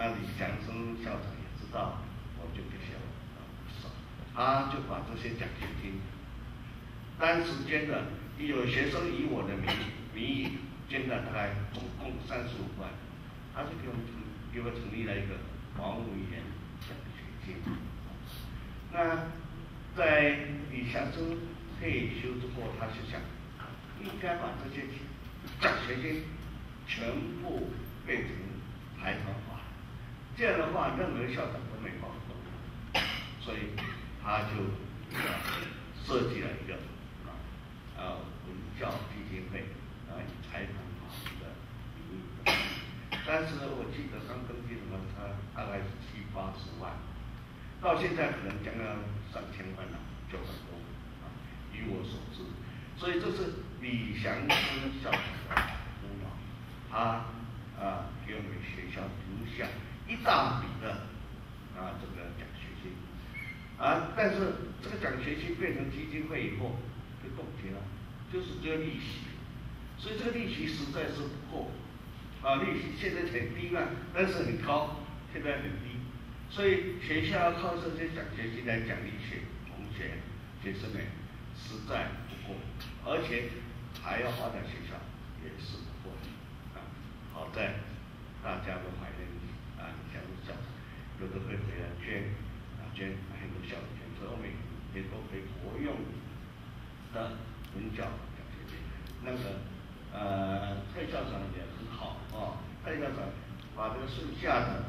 那李祥生校长也知道，我就不晓不少，他就把这些奖学金，单时间的有学生以我的名义捐了大概总共35万，他就给我成立了一个王务员奖学金。那在李祥生退休之后，他就想应该把这些奖学金全部变成财团法，这样的话任何校长都没法动，所以他就设计了一个文教基金会以财团法的名义。但是我记得刚登记的时候，他大概是70、80万，到现在可能将要3000万了，就很多以我所知。所以这是李祥生校长的功劳，他给我们学校留下一大笔的这个奖学金但是这个奖学金变成基金会以后就冻结了，就是只有利息，所以这个利息实在是不够利息现在很低嘛，但是很高，现在很低，所以学校要靠这些奖学金来奖励学生们实在不够，而且还要发展学校也是不够好在大家都怀念李祥生校长，有的会回来捐很多校长捐，所以我们也都可以活用的文教奖学金。那个蔡校长也很好蔡校长把这个剩下的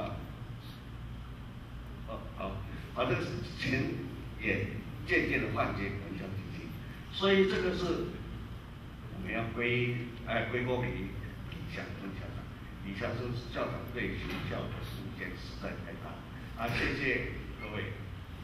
把这个钱也渐渐的换进文教基金，所以这个是我们要归功于李祥生校长。李祥生校长对学校的贡献实在太大谢谢各位。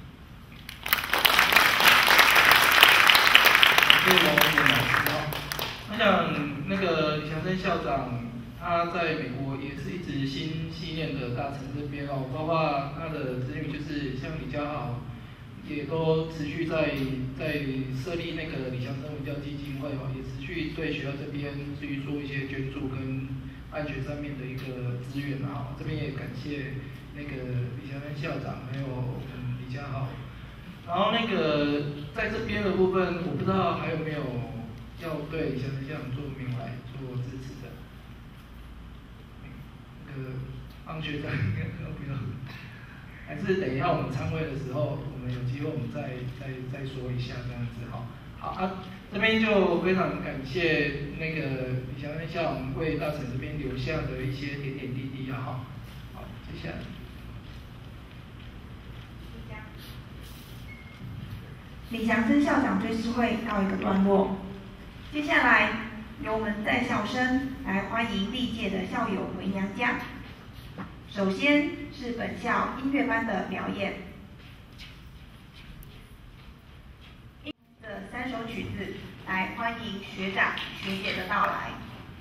谢谢王文老师我想那个李祥生校长，他在美国也是一直心系念的大成这边包括他的子女就是像李家豪，也都持续在设立那个李祥生文教基金会也持续对学校这边去做一些捐助跟办学上面的一个资源这边也感谢那个李祥生校长还有李家豪。然后那个在这边的部分，我不知道还有没有要对李祥生校长做明来做支持的。那个方学长应该不要，还是等一下我们参会的时候，我们有机会我们再说一下这样子好这边就非常感谢那个李祥生校长为大成这边留下的一些点点滴滴好，接下来。 李祥生校长追思会告一个段落，接下来由我们在校生来欢迎历届的校友回娘家。首先是本校音乐班的表演，的3首曲子来欢迎学长学姐的到来。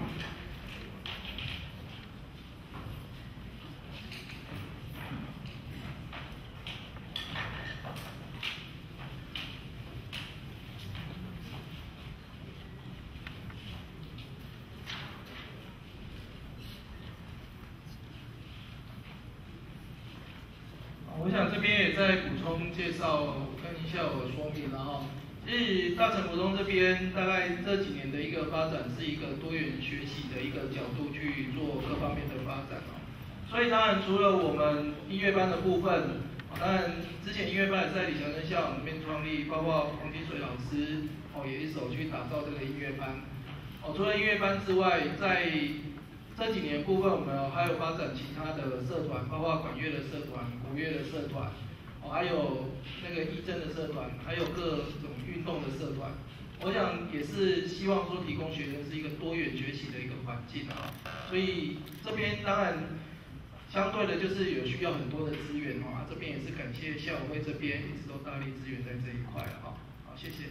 我想这边也在补充介绍跟一下我说明了其实大成国中这边大概这几年的一个发展是一个多元学习的一个角度去做各方面的发展所以当然除了我们音乐班的部分，当然之前音乐班也在李祥生校长那边创立，包括黄金水老师也一手去打造这个音乐班除了音乐班之外，在这几年部分，我们还有发展其他的社团，包括管乐的社团、国乐的社团，还有那个义政的社团，还有各种运动的社团。我想也是希望说提供学生是一个多元学习的一个环境所以这边当然相对的就是有需要很多的资源这边也是感谢校委会这边一直都大力支援在这一块好，谢谢。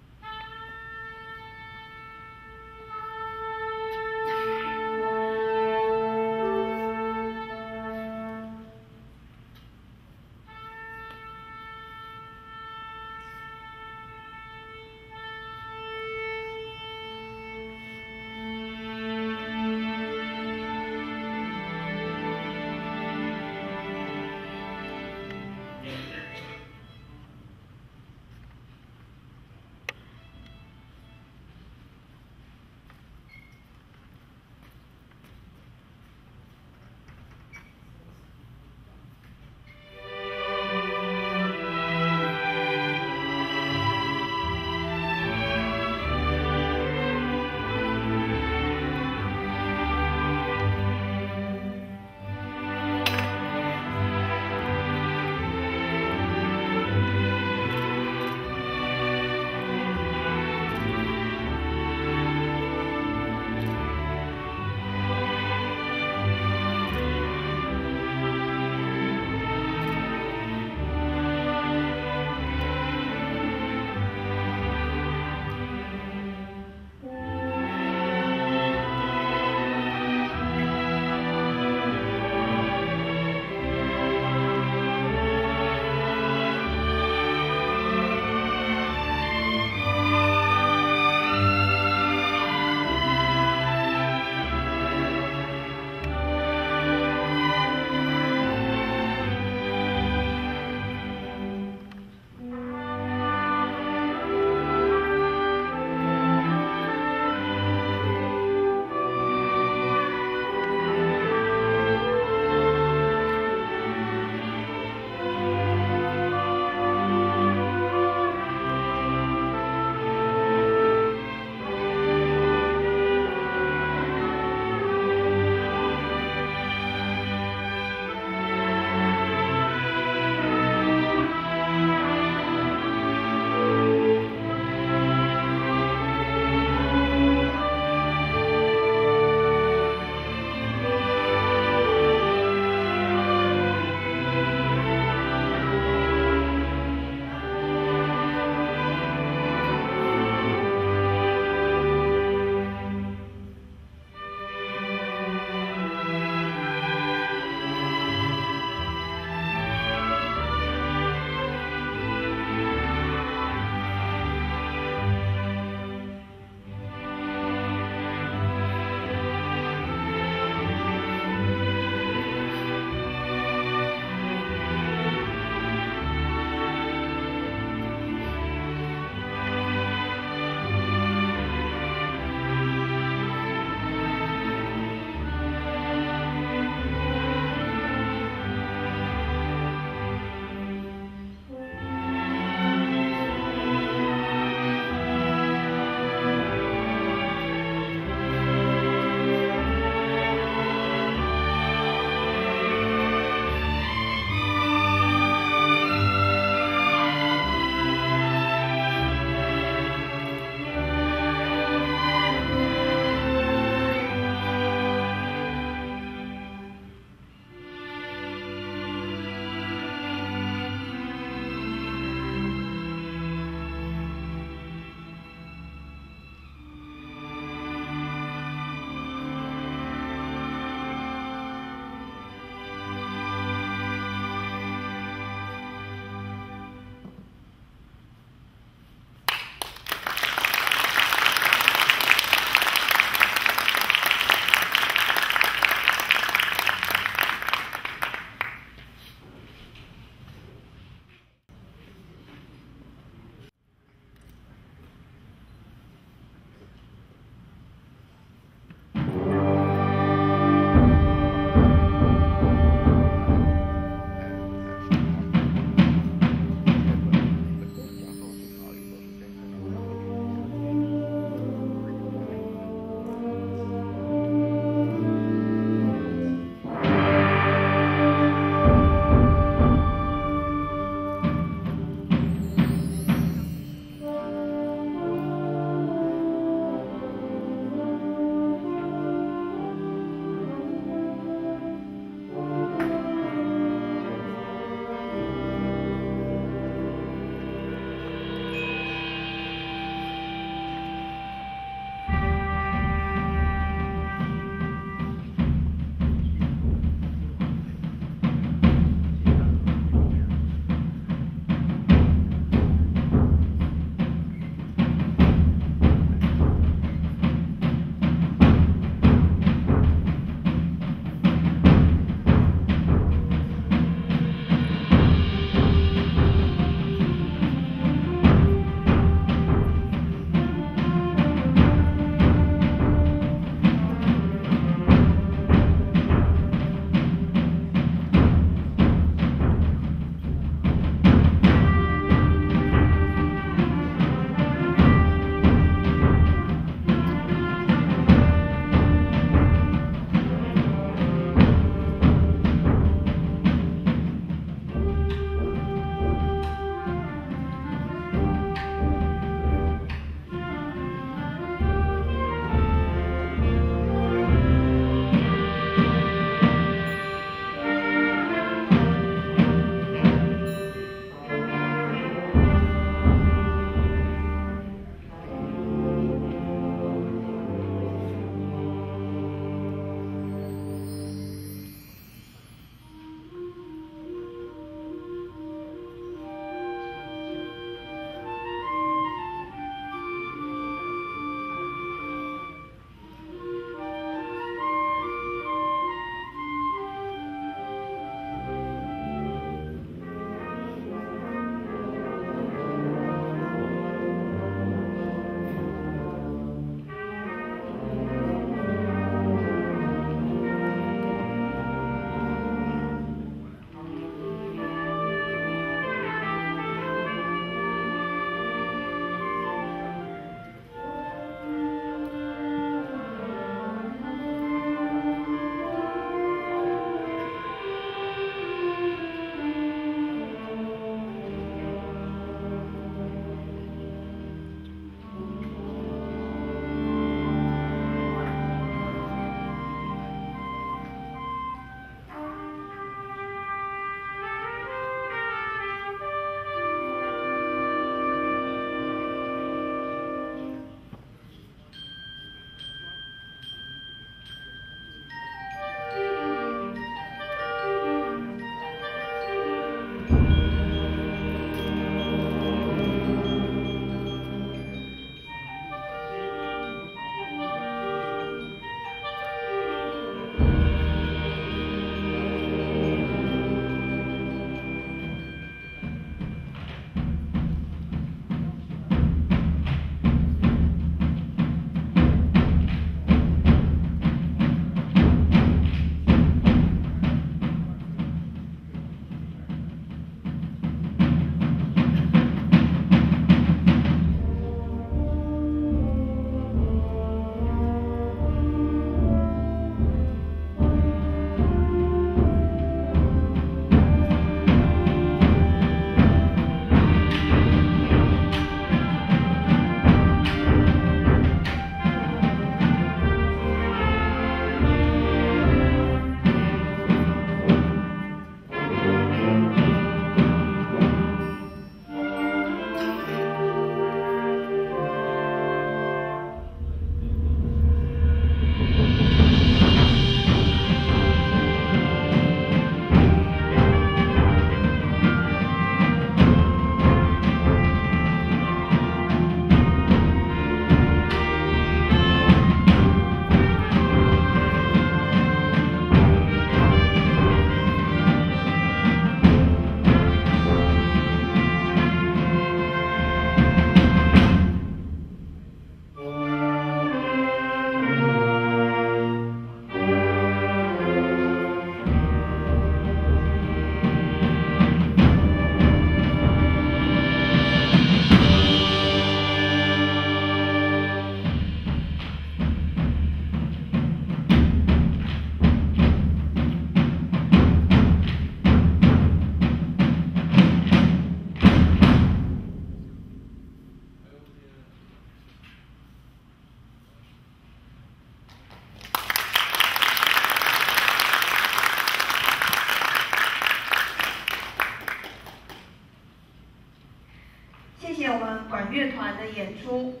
管乐团的演出。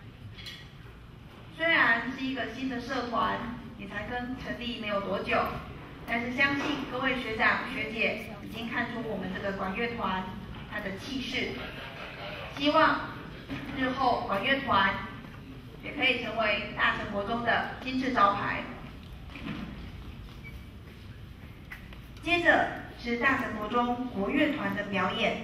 虽然是一个新的社团，也才刚成立没有多久，但是相信各位学长学姐已经看出我们这个管乐团它的气势，希望日后管乐团也可以成为大成国中的金字招牌。接着是大成国中国乐团的表演。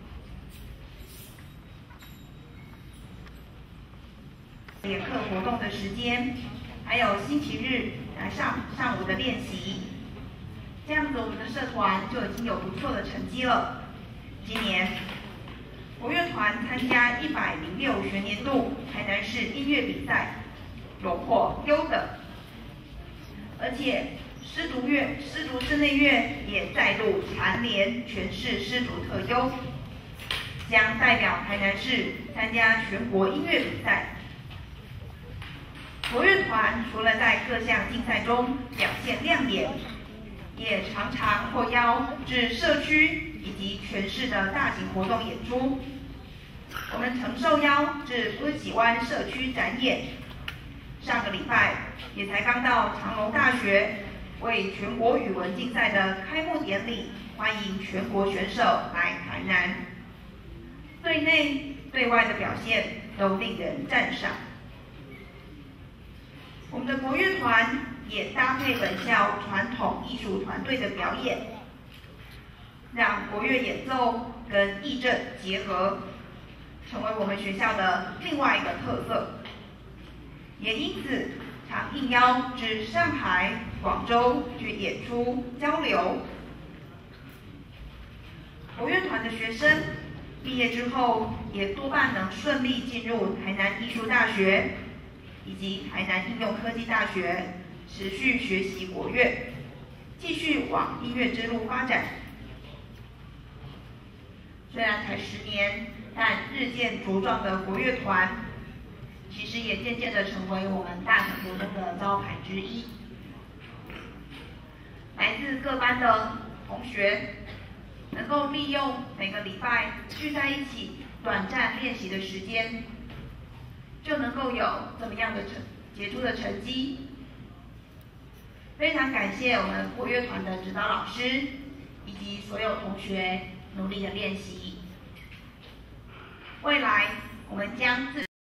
练课活动的时间，还有星期日上午的练习，这样子我们的社团就已经有不错的成绩了。今年国乐团参加106学年度台南市音乐比赛，荣获优等，而且师族室内乐也再度蝉联全市师族特优，将代表台南市参加全国音乐比赛。国乐团除了在各项竞赛中表现亮眼，也常常获邀至社区以及全市的大型活动演出。我们曾受邀至乌喜湾社区展演，上个礼拜也才刚到长隆大学为全国语文竞赛的开幕典礼，欢迎全国选手来台南，对内对外的表现都令人赞赏。我们的国乐团也搭配本校传统艺术团队的表演，让国乐演奏跟艺阵结合，成为我们学校的另外一个特色。也因此常应邀至上海、广州去演出交流。国乐团的学生毕业之后，也多半能顺利进入台南艺术大学以及台南应用科技大学，持续学习国乐，继续往音乐之路发展。虽然才10年，但日渐茁壮的国乐团，其实也渐渐的成为我们大成国中的招牌之一。来自各班的同学，能够利用每个礼拜聚在一起短暂练习的时间，就能够有这么样的杰出的成绩。非常感谢我们国乐团的指导老师以及所有同学努力的练习。未来我们将